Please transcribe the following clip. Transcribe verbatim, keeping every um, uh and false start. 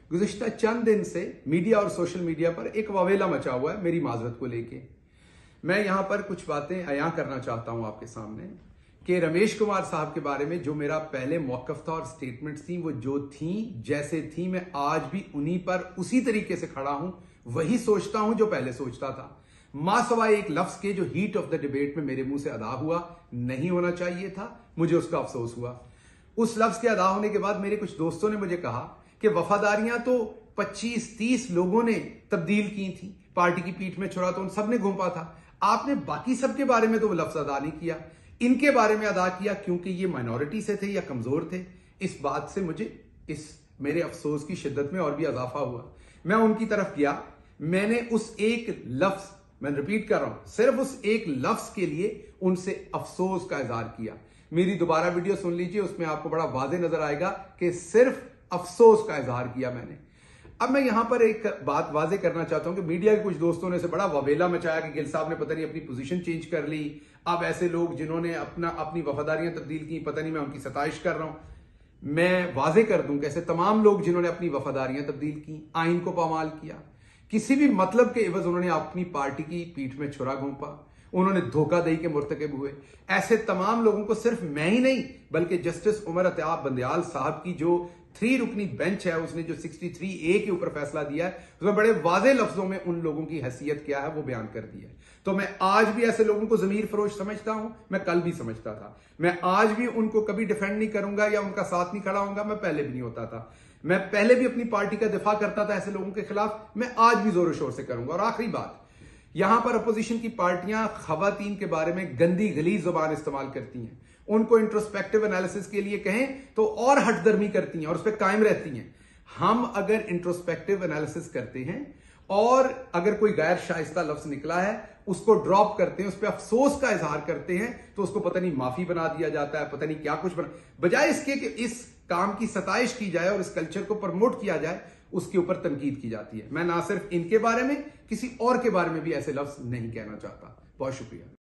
गुज़िश्ता चंद दिन से मीडिया और सोशल मीडिया पर एक वावेला मचा हुआ है मेरी माजरत को लेके। मैं यहां पर कुछ बातें अयां करना चाहता हूं आपके सामने कि रमेश कुमार साहब के बारे में जो मेरा पहले मौकफ था और स्टेटमेंट्स थी वो जो थी जैसे थी, मैं आज भी उन्हीं पर उसी तरीके से खड़ा हूं, वही सोचता हूं जो पहले सोचता था। मां सवाए एक लफ्ज के जो हीट ऑफ द डिबेट में मेरे मुंह से अदा हुआ, नहीं होना चाहिए था, मुझे उसका अफसोस हुआ। उस लफ्ज के अदा होने के बाद मेरे कुछ दोस्तों ने मुझे कहा कि वफादारियां तो पच्चीस तीस लोगों ने तब्दील की थी, पार्टी की पीठ में छुरा तो उन सब ने घूमा था, आपने बाकी सब के बारे में तो वो लफ्ज अदा नहीं किया, इनके बारे में अदा किया क्योंकि ये माइनॉरिटी से थे या कमजोर थे। इस बात से मुझे इस मेरे अफसोस की शिद्दत में और भी इजाफा हुआ। मैं उनकी तरफ गया, मैंने उस एक लफ्ज, मैं रिपीट कर रहा हूं, सिर्फ उस एक लफ्ज के लिए उनसे अफसोस का इजहार किया। मेरी दोबारा वीडियो सुन लीजिए, उसमें आपको बड़ा वाज़ेह नजर आएगा कि सिर्फ अफसोस का इजहार किया मैंने। अब मैं यहां पर एक बात वाज़ेह करना चाहता हूं कि मीडिया के कुछ दोस्तों ने से बड़ा ववेला मचाया कि गिल साहब ने पता नहीं अपनी पोजीशन चेंज कर ली, अब ऐसे लोग जिन्होंने अपना अपनी वफादारियां तब्दील की, पता नहीं मैं उनकी सताइश कर रहा हूं। मैं वाज़ेह कर दूं कि ऐसे तमाम लोग जिन्होंने अपनी वफादारियां तब्दील की, आइन को पामाल किया, किसी भी मतलब के एवज उन्होंने अपनी पार्टी की पीठ में छुरा घोंपा, उन्होंने धोखाधड़ी के मुर्तकब हुए, ऐसे तमाम लोगों को सिर्फ मैं ही नहीं बल्कि जस्टिस उमर अत्ताब बंदयाल साहब की जो थ्री रुकनी बेंच है, उसने जो तिरसठ ए के ऊपर फैसला दिया है, उसमें बड़े वाज़ेह लफ्जों में उन लोगों की हैसियत क्या है वो बयान कर दिया है। तो मैं आज भी ऐसे लोगों को जमीर फरोश समझता हूं, मैं कल भी समझता था, मैं आज भी उनको कभी डिफेंड नहीं करूंगा या उनका साथ नहीं खड़ा होऊंगा, मैं पहले भी नहीं होता था, मैं पहले भी अपनी पार्टी का दिफा करता था ऐसे लोगों के खिलाफ, मैं आज भी जोरों शोर से करूंगा। और आखिरी बात, यहां पर अपोजिशन की पार्टियां खवातीन के बारे में गंदी गलीज जुबान इस्तेमाल करती हैं, उनको इंट्रोस्पेक्टिव एनालिसिस के लिए कहें तो और हटदर्मी करती हैं और उस पर कायम रहती हैं। हम अगर इंट्रोस्पेक्टिव एनालिसिस करते हैं और अगर कोई गैर शाइस्ता लफ्ज निकला है उसको ड्रॉप करते हैं, उस पर अफसोस का इजहार करते हैं, तो उसको पता नहीं माफी बना दिया जाता है, पता नहीं क्या कुछ बना, बजाय इसके कि इस काम की सताइश की जाए और इस कल्चर को प्रमोट किया जाए, उसके ऊपर तनकीद की जाती है। मैं ना सिर्फ इनके बारे में, किसी और के बारे में भी ऐसे लफ्ज नहीं कहना चाहता। बहुत शुक्रिया।